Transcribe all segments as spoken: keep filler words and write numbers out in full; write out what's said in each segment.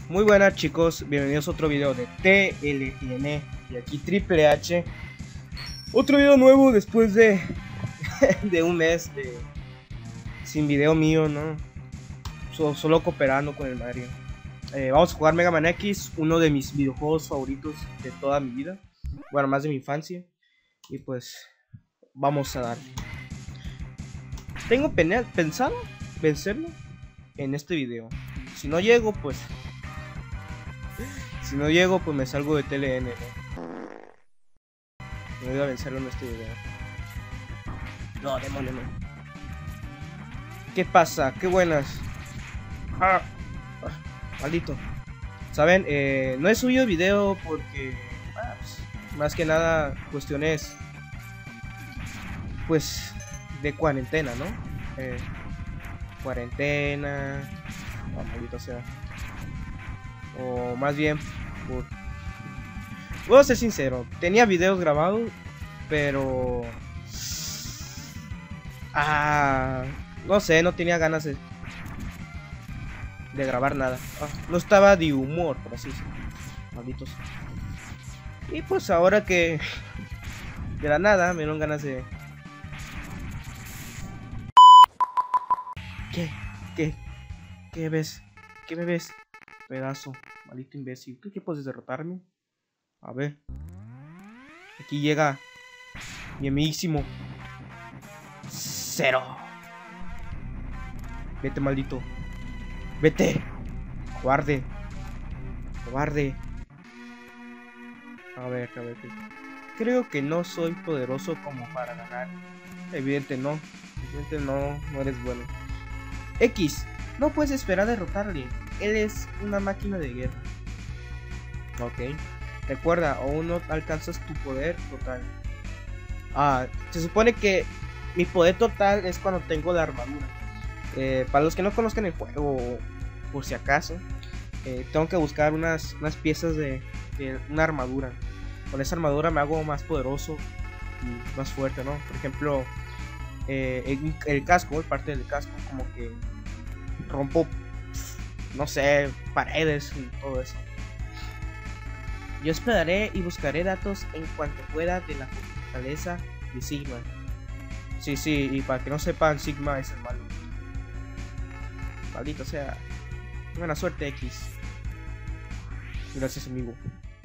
Muy buenas chicos, bienvenidos a otro video de T L N y aquí Triple H. Otro video nuevo después de, de un mes de sin video mío, ¿no? So, solo cooperando con el Mario. Eh, vamos a jugar Mega Man X, uno de mis videojuegos favoritos de toda mi vida. Bueno, más de mi infancia. Y pues, vamos a darle. Tengo pensado vencerlo en este video. Si no llego, pues... Si no llego, pues me salgo de T L N, ¿no? No voy a vencerlo en este video. No, demonio, no. ¿Qué pasa? ¡Qué buenas! Ah, ah, maldito. Saben, eh, no he subido video porque... Ah, pues, más que nada, cuestiones... Pues... De cuarentena, ¿no? Eh, cuarentena... Oh, maldito sea. O más bien por... Voy a ser sincero, tenía videos grabados, pero... Ah, no sé, no tenía ganas de... De grabar nada. Ah, no estaba de humor, por así decirlo. Malditos. Y pues ahora que... De la nada me dieron ganas de... ¿Qué? ¿Qué? ¿Qué ves? ¿Qué me ves? Pedazo, maldito imbécil. ¿Qué, qué puedes derrotarme? A ver. Aquí llega mi amiguísimo Cero. Vete, maldito. Vete. Cobarde. Cobarde. A ver, a ver. Creo que no soy poderoso como para ganar. Evidente no. Evidente no, no eres bueno. X, no puedes esperar a derrotarle. Él es una máquina de guerra. Ok. Recuerda, aún no alcanzas tu poder total. Ah, se supone que mi poder total es cuando tengo la armadura. Eh, para los que no conozcan el juego, por si acaso, eh, tengo que buscar unas, unas piezas de, de una armadura. Con esa armadura me hago más poderoso y más fuerte, ¿no? Por ejemplo, eh, el, el casco, parte del casco, como que rompo, no sé, paredes y todo eso. Yo esperaré y buscaré datos en cuanto pueda de la fortaleza de Sigma. Sí, sí, y para que no sepan, Sigma es el malo. Maldito sea. Buena suerte, X. Gracias, amigo.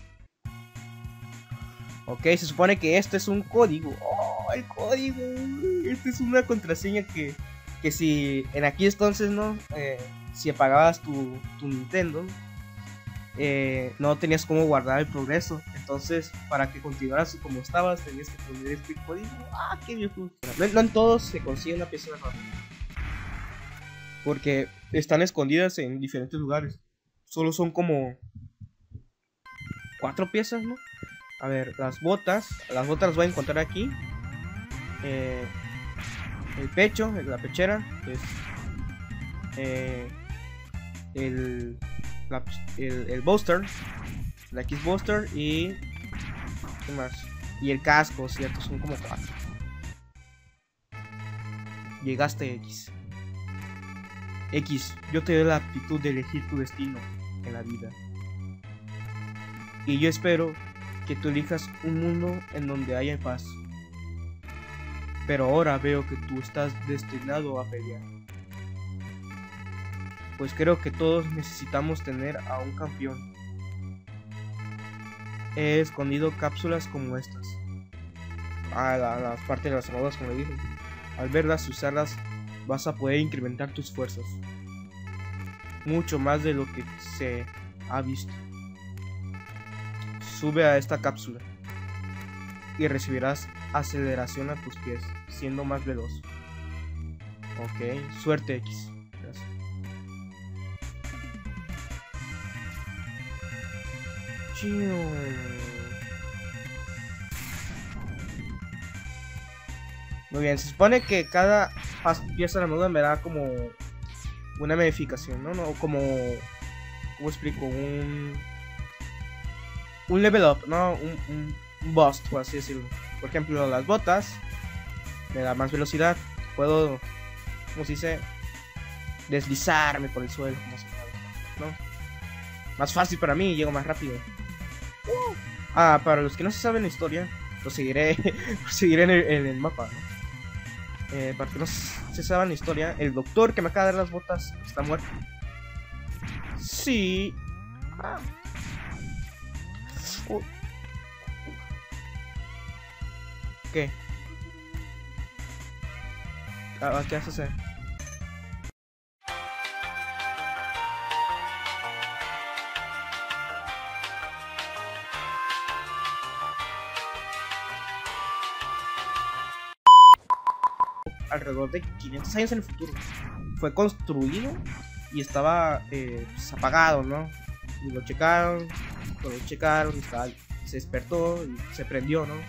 Ok, se supone que esto es un código. Oh, el código. Esta es una contraseña que, que si en aquí entonces, ¿no? Eh, si apagabas tu, tu Nintendo, eh, no tenías cómo guardar el progreso. Entonces, para que continuaras como estabas, tenías que poner este código. Ah, qué viejo. No, no en todos se consigue una pieza mejor, porque están escondidas en diferentes lugares. Solo son como cuatro piezas, ¿no? A ver, las botas. Las botas las voy a encontrar aquí. Eh, el pecho, la pechera. Es, eh, el, la, el, el Buster. La X Buster y... ¿Qué más? Y el casco, ¿cierto? Son como cuatro. Llegaste, X. X, yo te doy la aptitud de elegir tu destino en la vida. Y yo espero que tú elijas un mundo en donde haya paz. Pero ahora veo que tú estás destinado a pelear. Pues creo que todos necesitamos tener a un campeón. He escondido cápsulas como estas. Ah, la, la parte de las armaduras, como le dije. Al verlas y usarlas, vas a poder incrementar tus fuerzas. Mucho más de lo que se ha visto. Sube a esta cápsula y recibirás aceleración a tus pies, siendo más veloz. Ok, suerte, X. Gracias. Muy bien, se supone que cada pieza de armadura me da como una modificación, ¿no? No, como... ¿Cómo explico? Un... Un level up, ¿no? Un, un, un boost, por así decirlo. Por ejemplo, las botas me da más velocidad. Puedo, ¿cómo se dice? Deslizarme por el suelo, como se llama, ¿no? Más fácil para mí, llego más rápido. Uh. Ah, para los que no se saben la historia, lo seguiré, lo seguiré en el, en el mapa, ¿no? Eh, para que no se saben la historia, el doctor que me acaba de dar las botas está muerto. Sí. Ah. Uh. ¿Qué? Ah, ¿qué vas a hacer? Alrededor de quinientos años en el futuro. Fue construido y estaba eh, pues, apagado, ¿no? Y lo checaron, lo checaron, estaba, se despertó y se prendió, ¿no?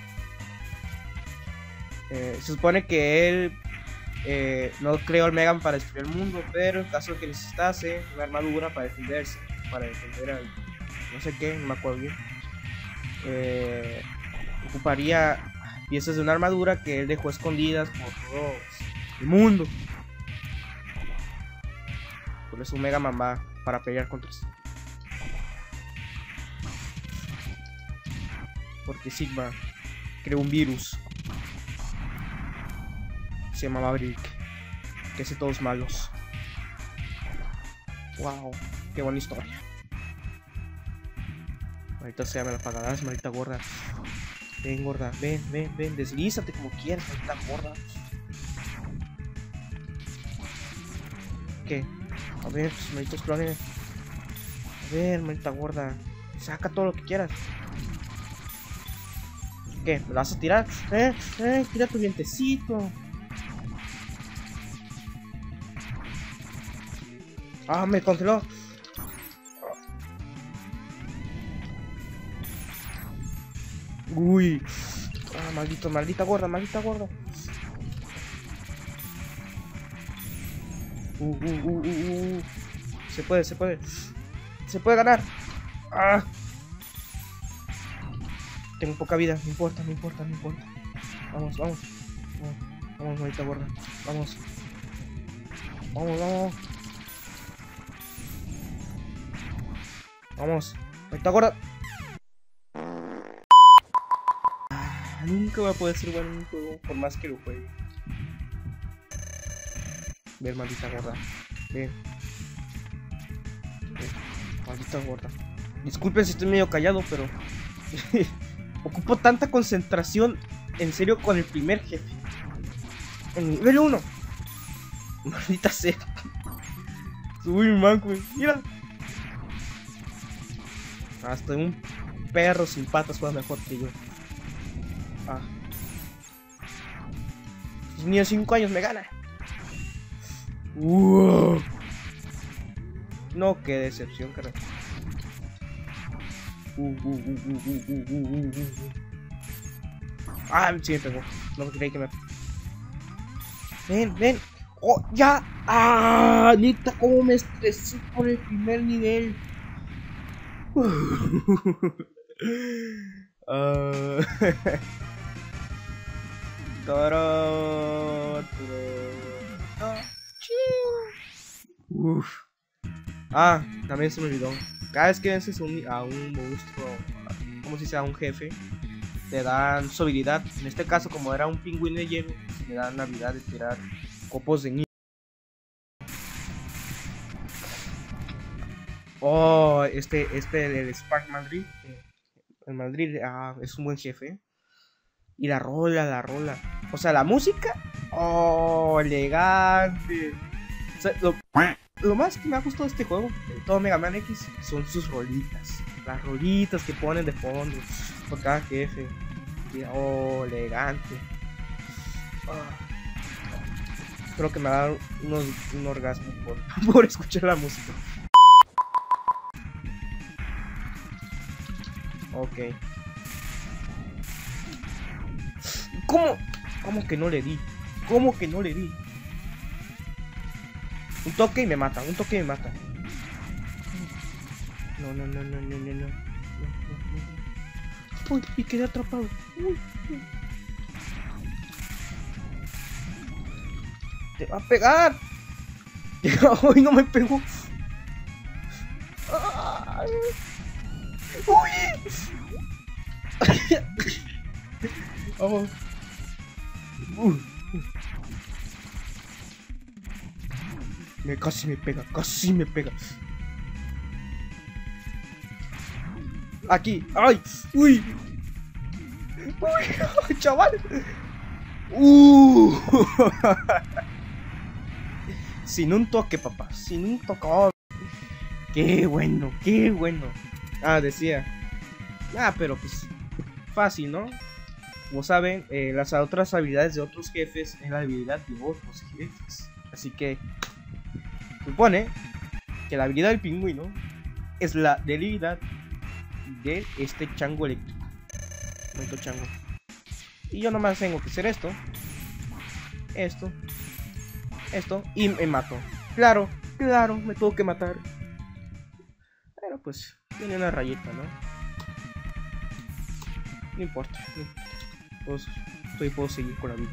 Eh, se supone que él eh, no creó el Megan para destruir el mundo, pero en caso de que necesitase una armadura para defenderse, para defender al no sé qué, no me acuerdo bien, eh, ocuparía piezas de una armadura que él dejó escondidas por todo el mundo. Por eso Mega Man va para pelear contra sí. Porque Sigma creó un virus. Se llamaba Brick, que hace todos malos. Wow, qué buena historia. Ahorita sea me la pagarás, maldita gorda. Ven, gorda, ven, ven, ven, deslízate como quieras, maldita gorda. ¿Qué? A ver, pues, malditos clones. A ver, maldita gorda. Saca todo lo que quieras. ¿Qué? ¿Me la vas a tirar? Eh, eh, tira tu dientecito. Ah, me congeló. Uy. Ah, maldito, maldita gorda, maldita gorda. Uh, uh, uh, uh, uh. Se puede, se puede. Se puede ganar. Ah. Tengo poca vida, no importa, no importa, no importa. Vamos, vamos. Vamos, vamos, maldita gorda. Vamos. Vamos, vamos. Vamos, maldita gorda. Ah, nunca voy a poder ser bueno en un juego, por más que lo juegue. Ven, maldita gorda. Ven. Ven. Maldita gorda. Disculpen si estoy medio callado, pero ocupo tanta concentración en serio con el primer jefe. En nivel uno. Maldita sea. Uy, mi manco, mira. Hasta un perro sin patas juega mejor que yo. Ah. Pues ni a cinco años me gana. Wow. No, qué decepción, carajo. Uh, uh, uh, uh, uh, uh, uh, uh, uh. Ah, sí me pegó. No creí que me... Ven, ven. Oh, ya. Ah, neta, cómo me estresé por el primer nivel. uh. Toro, toro. Uf. Ah, también se me olvidó. Cada vez que vences un, a un monstruo, como si sea un jefe, te dan su habilidad. En este caso, como era un pingüino de hielo, me dan la habilidad de tirar copos de nieve. Oh, este, este del Spark Madrid. El Madrid ah, es un buen jefe. Y la rola, la rola. O sea, la música. Oh, elegante. O sea, lo, lo más que me ha gustado de este juego, de todo Mega Man X, son sus rolitas. Las rolitas que ponen de fondo por cada jefe. Oh, elegante. Oh. Creo que me va a dar unos, un orgasmo por, por escuchar la música. Ok. ¿Cómo? ¿Cómo que no le di? ¿Cómo que no le di? Un toque y me mata, un toque y me mata. No, no, no, no, no, no, no. Uy, y quedé atrapado. Uy, uy. Te va a pegar. Uy, no me pegó. Ah. Ay. ¡Uy! Vamos. Uh. Me, casi me pega, casi me pega. Aquí, ay, uy. Uy, chaval. Uh. Sin un toque, papá, sin un toque. Oh. Qué bueno, qué bueno. Ah, decía. Ah, pero pues fácil, ¿no? Como saben, eh, las otras habilidades de otros jefes es la habilidad de otros jefes. Así que supone que la habilidad del pingüino es la debilidad de este chango eléctrico. Momento chango. Y yo nomás tengo que hacer esto, esto, esto y me mato. Claro, claro, me tengo que matar. Pero pues tiene una rayita, ¿no? No importa, no importa. Pues, estoy, puedo seguir con la vida.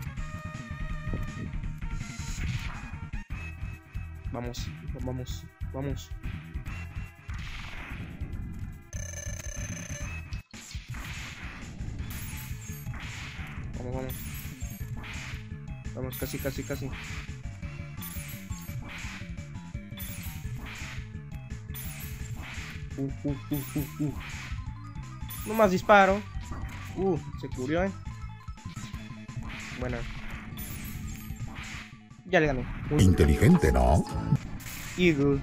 Vamos, vamos, vamos. Vamos, vamos. Vamos, casi, casi, casi. Uh, uh, uh, uh, uh. No más disparo. Uh, se cubrió, eh. Bueno. Ya le gané. Uy. Inteligente, ¿no? Eagle.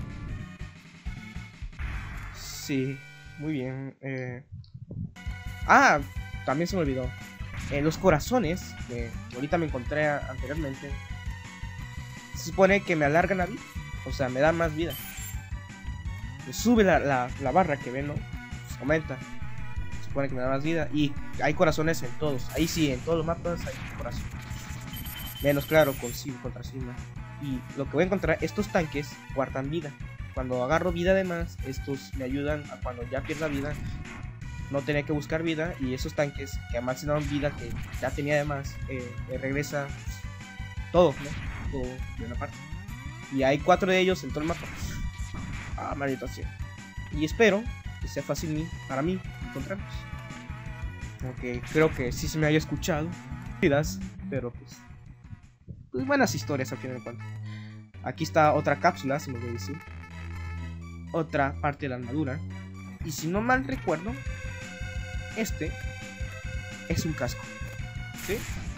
Sí, muy bien. Eh... Ah, también se me olvidó. Eh, los corazones, que ahorita me encontré anteriormente, se supone que me alargan la vida. O sea, me dan más vida. Me sube la, la, la barra que ven, ¿no? Pues aumenta. Se supone que me da más vida. Y hay corazones en todos. Ahí sí, en todos los mapas hay corazones. Menos claro, con Sim contra Sigma. Y lo que voy a encontrar, estos tanques guardan vida. Cuando agarro vida además, estos me ayudan a cuando ya pierda vida, no tener que buscar vida. Y esos tanques que además me dan vida que ya tenía además, eh, me regresa todo, ¿no? Todo de una parte. Y hay cuatro de ellos en todo el mapa. Ah, maldita sea. Y espero que sea fácil para mí encontrarlos. Ok, creo que sí se me haya escuchado. Pero pues, pues buenas historias al final de cuentas. Aquí está otra cápsula, si me voy a decir. Otra parte de la armadura. Y si no mal recuerdo, este es un casco. ¿Sí?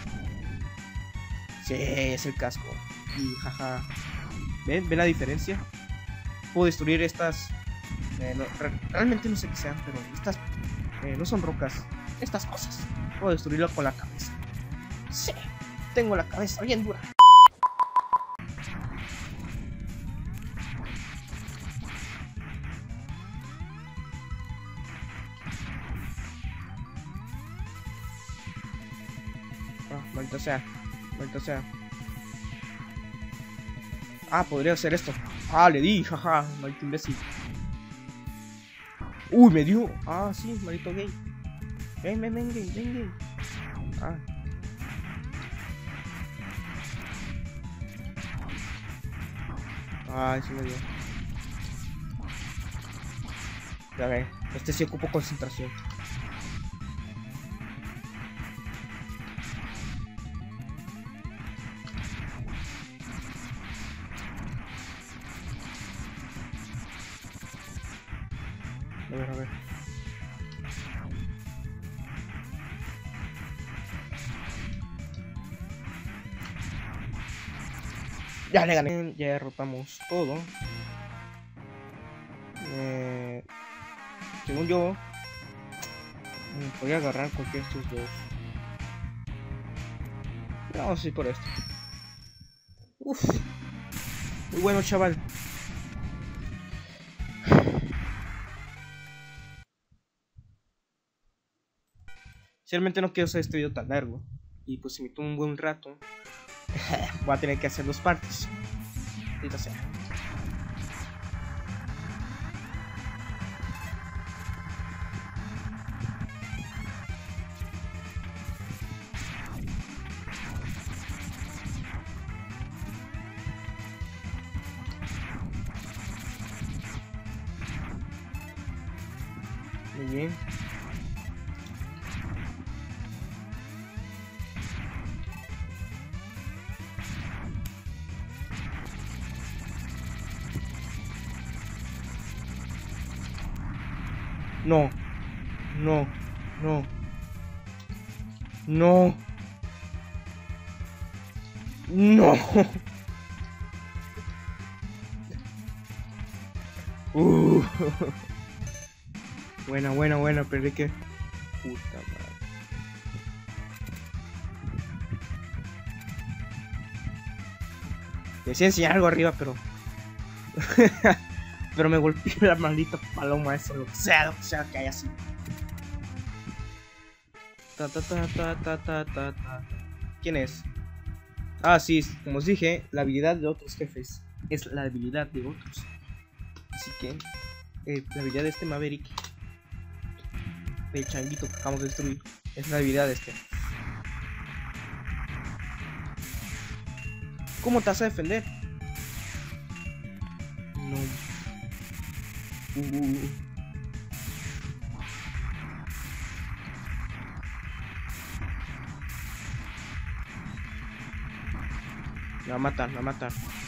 Sí, es el casco. Y jaja. ¿Ven? ¿Ven la diferencia? Puedo destruir estas. Eh, no, re realmente no sé qué sean, pero estas eh, no son rocas. Estas cosas. Puedo destruirlo con la cabeza. Sí, tengo la cabeza bien dura. Ah, maldita sea, maldita sea. Ah, podría hacer esto. Ah, le di, jaja, maldito imbécil. Uy, me dio. Ah, sí, maldito gay. Ven, ven, ven, gay, ven, gay. Ah. Ay, sí me dio. Ya ve, este sí ocupó concentración. A ver, a ver. Ya le gané, ya derrotamos todo. Eh, según yo, podría agarrar cualquiera de estos dos. Pero vamos a ir por esto. Uf, muy bueno, chaval. Realmente no quiero hacer este video tan largo. Y pues si me tomo un buen rato, voy a tener que hacer dos partes. Ahorita sea. Muy bien. No. No. No. No. No. Uh. Buena, buena, buena, pero es que... Puta madre. Decía enseñar algo arriba, pero... pero me golpeó la maldita paloma esa, lo que sea, lo que sea que haya así. Ta ta ta ta ta ta ta ta. ¿Quién es? Ah, sí, como os dije, la habilidad de otros jefes es la habilidad de otros. Así que eh, la habilidad de este Maverick, del changuito que acabamos de destruir, es la habilidad de este. ¿Cómo te vas a defender? No. Uh. Me va a matar, me va a matar.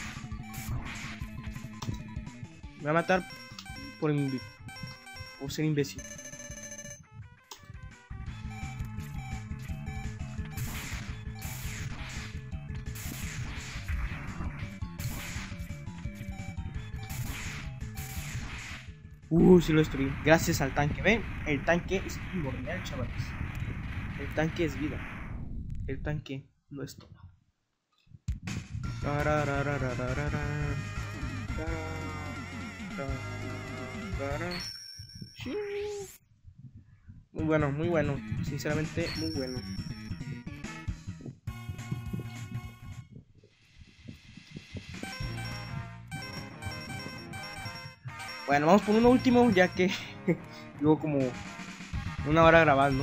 Me va a matar por, por ser imbécil. Uh, sí lo destruí. Gracias al tanque. ¿Ven? El tanque es primordial, chavales. El tanque es vida. El tanque no es todo. Muy bueno, muy bueno. Sinceramente, muy bueno. Bueno, vamos por uno último, ya que llevo como una hora grabando.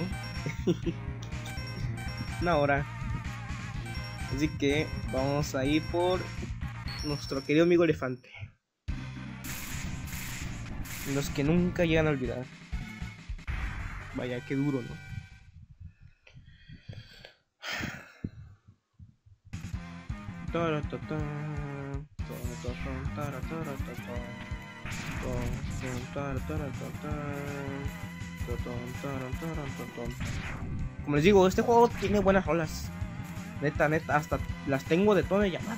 Una hora. Así que vamos a ir por nuestro querido amigo elefante. Los que nunca llegan a olvidar. Vaya, qué duro, ¿no? Como les digo, este juego tiene buenas rolas. Neta, neta, hasta las tengo de tono de llamada.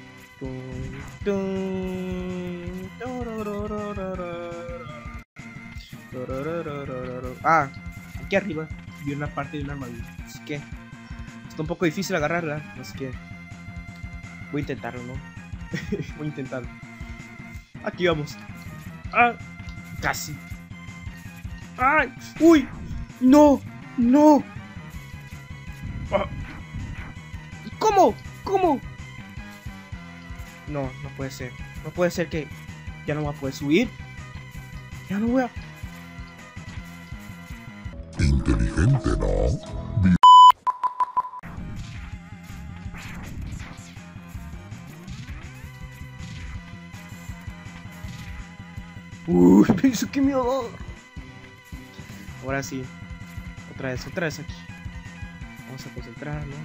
Ah, aquí arriba vi una parte de una armadura, así que está un poco difícil agarrarla, así que voy a intentarlo, ¿no? Voy a intentarlo. Aquí vamos. Ah, casi. ¡Ay! ¡Uy! ¡No! ¡No! Ah. ¿Cómo? ¿Cómo? No, no puede ser. No puede ser que ya no voy a poder subir. Ya no voy a... Inteligente, ¿no? Uy, pienso que miedo. Ahora sí. Otra vez, otra vez aquí. Vamos a concentrarnos.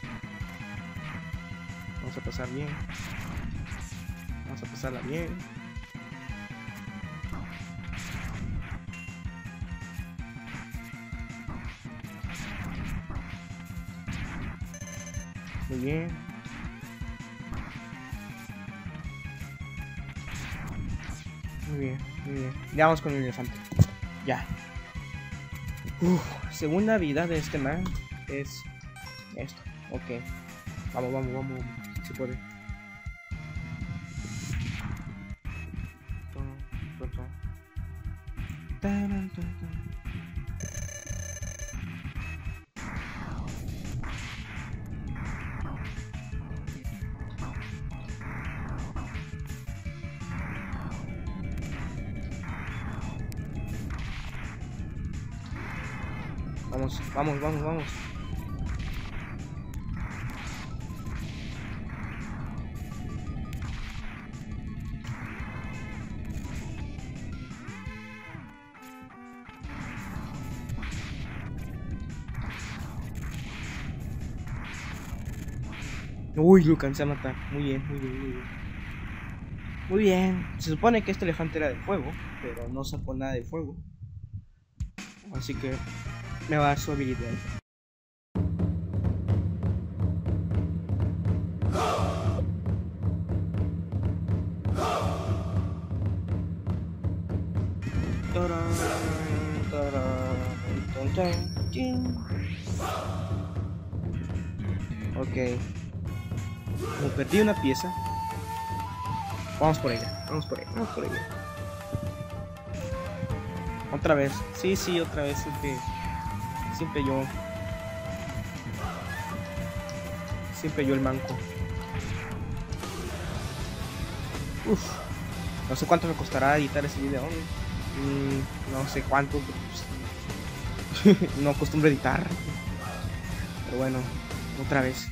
Vamos a pasar bien. Vamos a pasarla bien. Muy bien. Muy bien, muy bien. Ya vamos con el elefante. Ya. Uf, segunda habilidad de este man es esto. Ok. Vamos, vamos, vamos. Si se puede. Vamos, vamos, vamos, vamos. Uy, lo alcancé a matar. Muy bien, muy bien, muy bien. Muy bien. Se supone que este elefante era de fuego, pero no sacó nada de fuego. Así que me va a dar su habilidad. Ok. Me perdí una pieza. Vamos por ella, vamos por ella, vamos por ella. Otra vez. Sí, sí, otra vez. Siempre, siempre yo. Siempre yo el manco. Uf. No sé cuánto me costará editar ese video. Mm, no sé cuánto. Pues, no acostumbro a editar. Pero bueno, otra vez.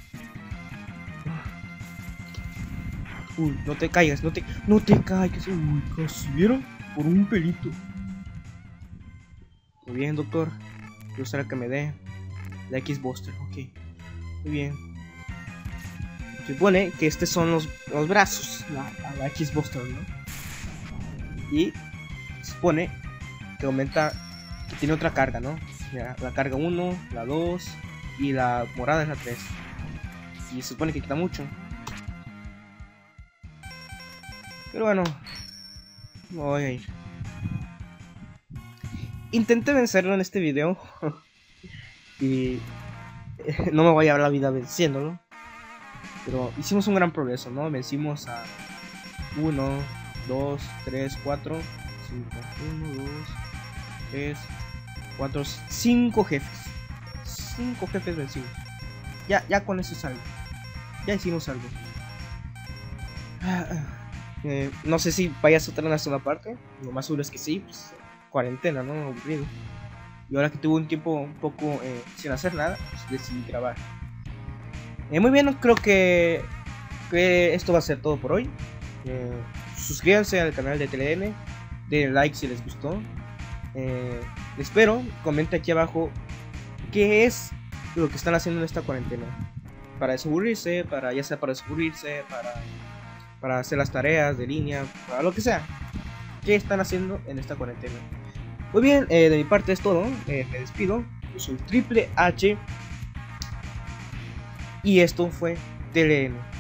Uy, no te caigas, no te, no te caigas. Uy, casi vieron por un pelito. Muy bien, doctor. Yo será que me dé la X-Buster. Ok, muy bien. Se supone que estos son los, los brazos, la, la X-Buster, ¿no? Y se supone que aumenta, que tiene otra carga, ¿no? Mira, la carga uno, la dos y la morada es la tres. Y se supone que quita mucho. Pero bueno, me voy a ir. Intenté vencerlo en este video. Y no me voy a dar la vida venciéndolo. Pero hicimos un gran progreso, ¿no? Vencimos a uno, dos, tres, cuatro, cinco. uno, dos, tres, cuatro, cinco jefes. cinco jefes vencidos. Ya, ya con eso es algo. Ya hicimos algo. Eh, no sé si vayas a otra en la segunda parte. Lo más seguro es que sí, pues, cuarentena, ¿no? Aburrido. Y ahora que tuve un tiempo un poco eh, sin hacer nada, pues decidí grabar. Eh, muy bien, creo que, que esto va a ser todo por hoy. Eh, suscríbanse al canal de T L N, denle like si les gustó. Eh, espero, comenta aquí abajo qué es lo que están haciendo en esta cuarentena. Para desaburrirse, para ya sea para desaburrirse, para, para hacer las tareas de línea, para lo que sea. ¿Qué están haciendo en esta cuarentena? Muy bien, eh, de mi parte es todo. Eh, me despido. Yo soy Triple H. Y esto fue T L N.